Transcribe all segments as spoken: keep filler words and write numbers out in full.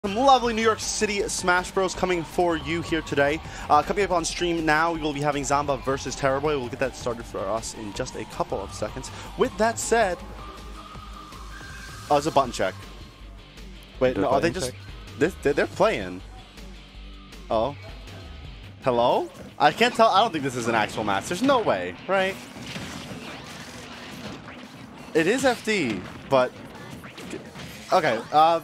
Some lovely New York City Smash Bros coming for you here today. Uh, coming up on stream now, we will be having Zamba versus Terrorboy. We'll get that started for us in just a couple of seconds. With that said, oh, it's a button check. Wait, no, are they just... This, they're, they're playing. Oh. Hello? I can't tell. I don't think this is an actual match. There's no way, right? It is F D, but... Okay, uh...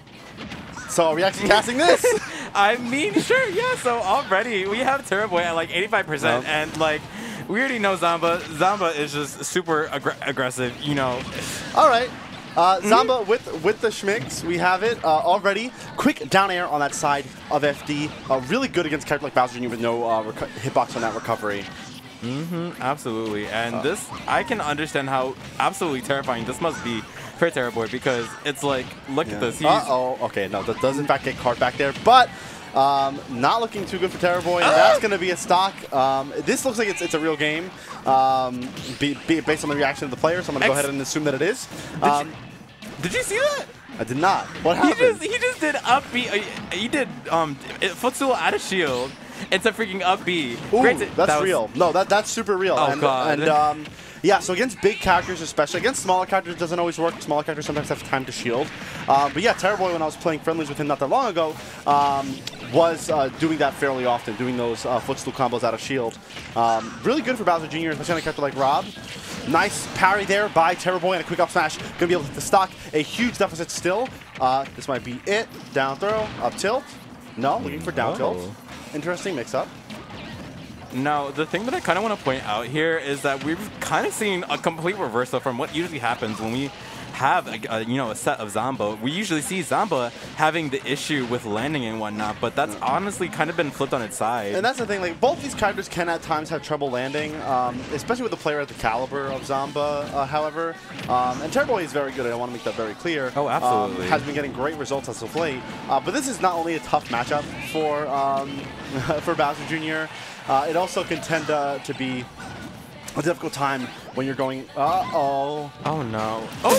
So are we actually casting this? I mean, sure, yeah. So already we have Terrorboy at like eighty-five percent, nope. And like we already know Zamba. Zamba is just super aggr aggressive, you know. All right, uh, Zamba mm-hmm. with with the schmicks. We have it uh, already. Quick down air on that side of F D. Uh, really good against a character like Bowser Junior with no uh, hitbox on that recovery. Mm-hmm. Absolutely, and uh. this I can understand how absolutely terrifying this must be for Terrorboy, because it's like, look yeah. at this. Uh oh. Okay, no, that does in fact get caught back there, but um, not looking too good for Terrorboy. And that's going to be a stock. Um, this looks like it's it's a real game, um, be, be based on the reaction of the players. So I'm going to go ahead and assume that it is. Um, did, you, did you see that? I did not. What happened? He just he just did up B. Uh, he did um footstool out of shield. It's a freaking up B. Ooh, Great to, that's that real. No, that that's super real. Oh and, god. And um, yeah, so against big characters, especially against smaller characters, doesn't always work. Smaller characters sometimes have time to shield. Um, but yeah, Terrorboy, when I was playing friendlies with him not that long ago, um, was uh, doing that fairly often, doing those uh, footstool combos out of shield. Um, really good for Bowser Junior, especially on a character like Rob. Nice parry there by Terrorboy and a quick up smash. Gonna be able to hit the stock. A huge deficit still. Uh, this might be it. Down throw, up tilt. No, looking for down oh. tilt. Interesting mix up. Now, the thing that I kind of want to point out here is that we've kind of seen a complete reversal from what usually happens when we have a, a, you know, a set of Zamba. We usually see Zamba having the issue with landing and whatnot, but that's honestly kind of been flipped on its side. And that's the thing, like, both these characters can at times have trouble landing, um, especially with a player at the caliber of Zamba, uh, however. Um, and Terrorboy is very good, I want to make that very clear. Oh, absolutely. Um, has been getting great results as of late. Uh, but this is not only a tough matchup for, um, for Bowser Junior, Uh, it also can tend uh, to be a difficult time when you're going, uh-oh. Oh, no. Oh.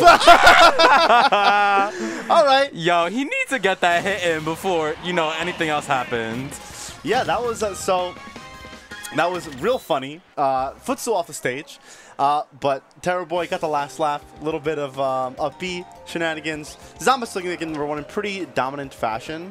All right. Yo, he needs to get that hit in before, you know, anything else happens. Yeah, that was, uh, so, that was real funny. Uh, footstool off the stage. Uh, but Terrorboy got the last laugh. A little bit of um, up B shenanigans. Zamba still getting number one in pretty dominant fashion.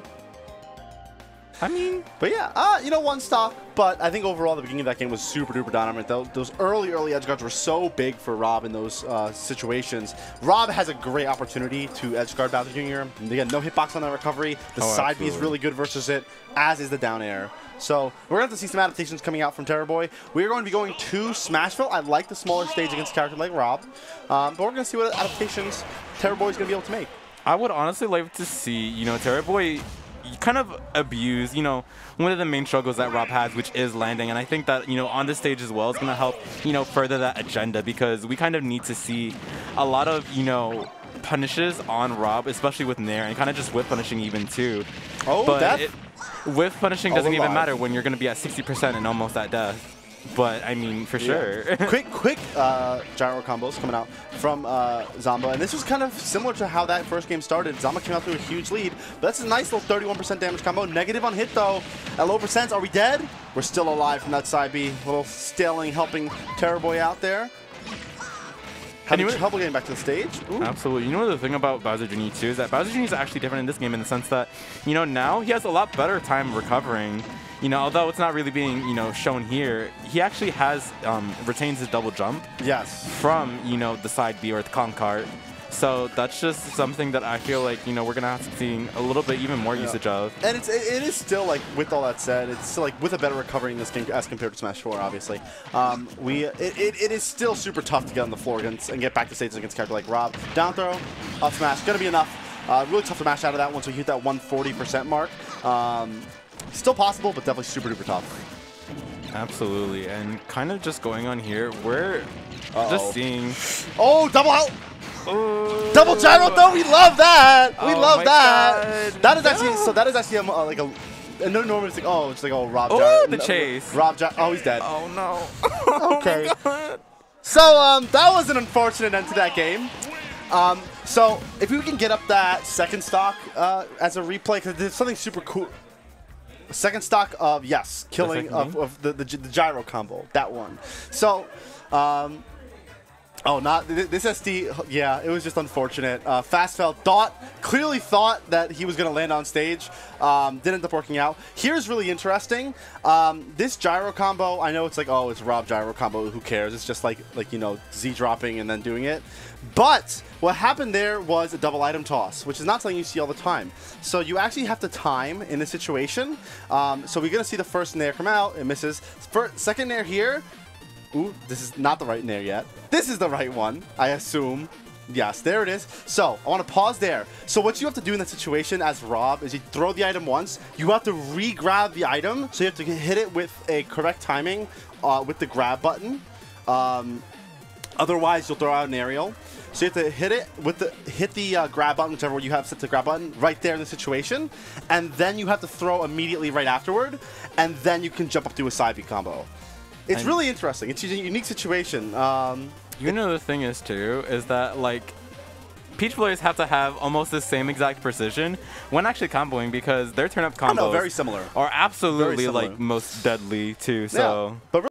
I mean, but yeah, uh, you know, one stock. But I think overall, the beginning of that game was super duper dominant. Those, those early, early edge guards were so big for Rob in those uh, situations. Rob has a great opportunity to edge guard Bowser Junior Again, no hitbox on that recovery. The oh, side absolutely. B is really good versus it, as is the down air. So we're going to have to see some adaptations coming out from Terrorboy. We're going to be going to Smashville. I like the smaller stage against a character like Rob. Um, but we're going to see what adaptations Terrorboy is going to be able to make. I would honestly like to see, you know, Terrorboy kind of abuse, you know, one of the main struggles that Rob has, which is landing. And I think that, you know, on this stage as well is going to help, you know, further that agenda, because we kind of need to see a lot of, you know, punishes on Rob, especially with Nair, and kind of just whip punishing even too. Oh, but that? It, whip punishing oh, doesn't even alive. matter when you're going to be at sixty percent and almost at death. But, I mean, for yeah. sure. quick, quick uh, gyro combos coming out from uh, Zamba. And this was kind of similar to how that first game started. Zamba came out through a huge lead. But that's a nice little thirty-one percent damage combo. Negative on hit, though. At low percents, are we dead? We're still alive from that side B. A little staling helping Terrorboy out there. Having trouble getting back to the stage. Ooh. Absolutely. You know the thing about Bowser Junior too is that Bowser Junior is actually different in this game in the sense that, you know, now he has a lot better time recovering. You know, although it's not really being, you know, shown here, he actually has, um, retains his double jump. Yes. From, you know, the side B or the con cart. So that's just something that I feel like, you know, we're going to have to see a little bit even more yeah. usage of. And it's, it, it is still, like, with all that said, it's still, like, with a better recovery in this game as compared to Smash four, obviously. Um, we, it, it, it is still super tough to get on the floor against and get back to stages against a character like Rob. Down throw, up smash, going to be enough. Uh, really tough to mash out of that once we hit that one forty percent mark. Um, still possible, but definitely super duper tough. Absolutely. And kind of just going on here, we're uh-oh. just seeing... Oh, double out! Ooh. Double gyro though, we love that. We oh love that. God. That is no. actually so. That is actually a, uh, like a. And no normally it's like oh it's like oh Rob. Oh gyro. the no, chase. Rob gyro. Oh he's dead. Oh no. Okay. Oh so um that was an unfortunate end to that game. Um, so if we can get up that second stock uh, as a replay, because there's something super cool. Second stock of, yes, killing of, of the, the, the gyro combo, that one. So, um, oh, not th this S D, yeah, it was just unfortunate. Uh, Fastfell thought, clearly thought that he was going to land on stage. Um, didn't end up working out. Here's really interesting. Um, this gyro combo, I know it's like, oh, it's Rob gyro combo, who cares? It's just like, like you know, Z dropping and then doing it. But what happened there was a double item toss, which is not something you see all the time. So you actually have to time in this situation. Um, so we're going to see the first nair come out. It misses. First, second nair here. Ooh, this is not the right nair yet. This is the right one, I assume. Yes, there it is. So I want to pause there. So what you have to do in that situation as Rob is you throw the item once. You have to re-grab the item. So you have to hit it with a correct timing uh, with the grab button. Um, otherwise, you'll throw out an aerial. So you have to hit it with the hit the uh, grab button, whichever you have set to grab button, right there in the situation, and then you have to throw immediately right afterward, and then you can jump up to a side B combo. It's and really interesting. It's a unique situation. Um, you know, the thing is too is that like Peach players have to have almost the same exact precision when actually comboing, because their turn up combos I know, very similar. are absolutely very similar. like most deadly too. So, yeah, but